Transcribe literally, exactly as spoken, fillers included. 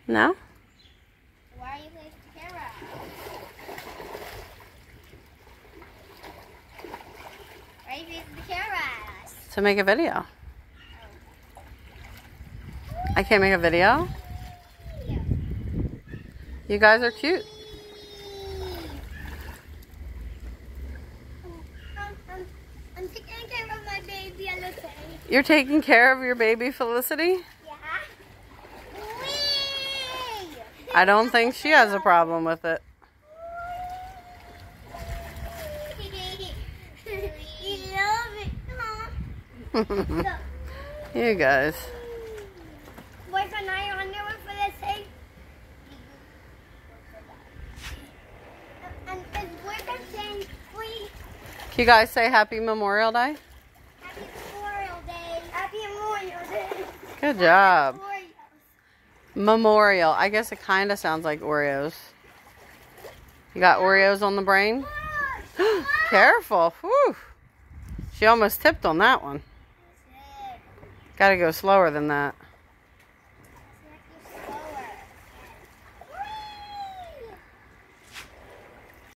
No? Why are you facing the camera? Why are you facing the camera at us? To make a video. I can't make a video? Yeah. You guys are cute. I'm, I'm, I'm taking care of my baby, Felicity. You're taking care of your baby Felicity? Yeah. Whee! I don't think she has a problem with it. You love it, huh? You guys. Boyfriend, are you on there for this thing? And is boyfriend saying free? Can you guys say Happy Memorial Day? Happy Memorial Day. Happy Memorial Day. Good job. Oreos. Memorial. I guess it kind of sounds like Oreos. You got Oreos on the brain? Careful. Whew. She almost tipped on that one. Got to go slower than that.